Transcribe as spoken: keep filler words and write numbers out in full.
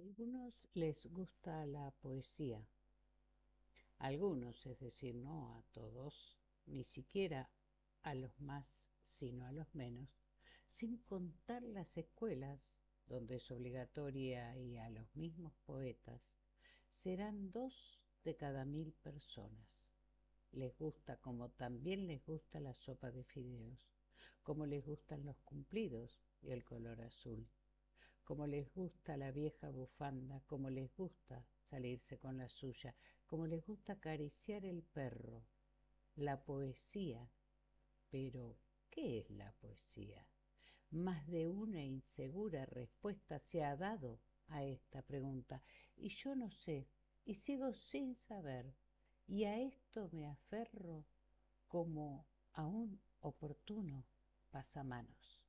Algunos les gusta la poesía, algunos, es decir, no a todos, ni siquiera a los más, sino a los menos, sin contar las escuelas, donde es obligatoria y a los mismos poetas, serán dos de cada mil personas. Les gusta como también les gusta la sopa de fideos, como les gustan los cumplidos y el color azul, como les gusta la vieja bufanda, como les gusta salirse con la suya, como les gusta acariciar el perro, la poesía. Pero, ¿qué es la poesía? Más de una insegura respuesta se ha dado a esta pregunta, y yo no sé, y sigo sin saber, y a esto me aferro como a un oportuno pasamanos.